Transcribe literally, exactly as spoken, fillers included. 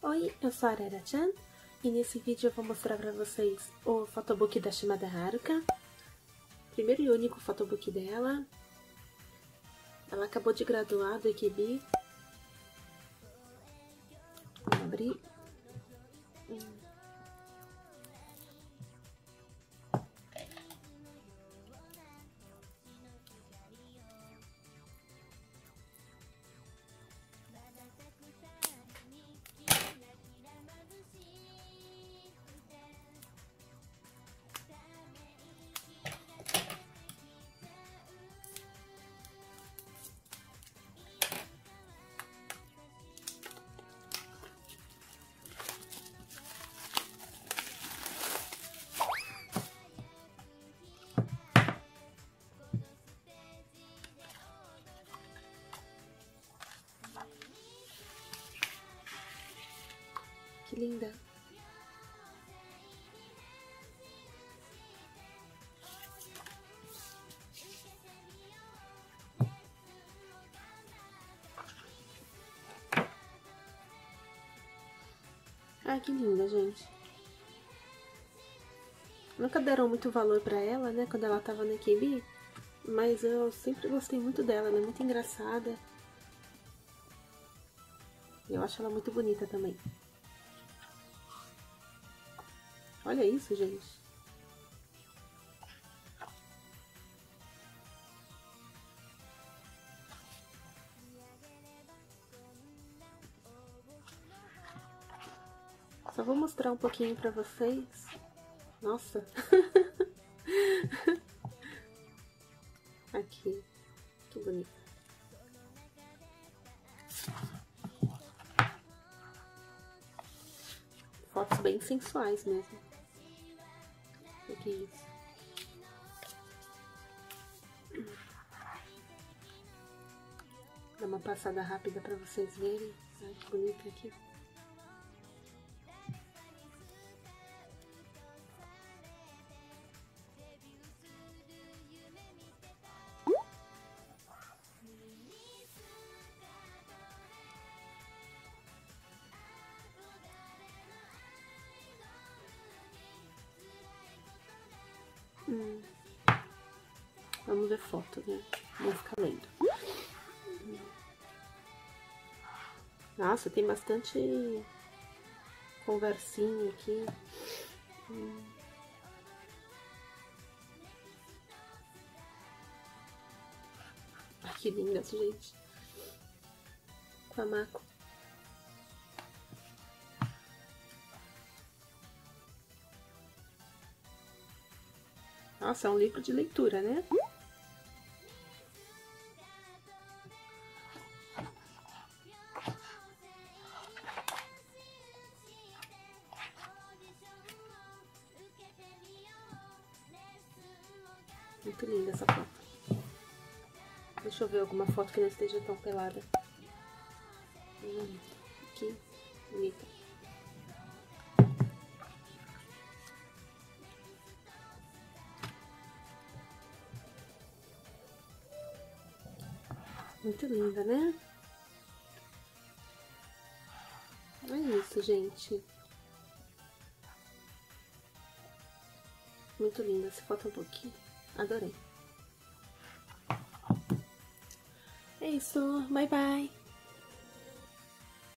Oi, eu sou a Arara-chan e nesse vídeo eu vou mostrar pra vocês o photobook da Shimada Haruka, primeiro e único photobook dela. Ela acabou de graduar do Ekebi. Vamos abrir. Hum. Que linda! Ai, que linda, gente! Nunca deram muito valor pra ela, né, quando ela tava no Ekebi, mas eu sempre gostei muito dela, ela é muito engraçada. Eu acho ela muito bonita também. Olha isso, gente. Só vou mostrar um pouquinho pra vocês. Nossa! Aqui. Que bonito. Fotos bem sensuais mesmo. O que é isso? Dá uma passada rápida pra vocês verem. Ai, que bonito aqui. Hum. Vamos ver foto, né? Vamos ficar lendo. Nossa, tem bastante conversinha aqui. Hum. Ai, que linda, gente. Com a Mako. Nossa, é um livro de leitura, né? Muito linda essa foto. Deixa eu ver alguma foto que não esteja tão pelada. Hum, aqui, bonita. Muito linda, né? É isso, gente. Muito linda essa photobook. Adorei. É isso. Bye, bye.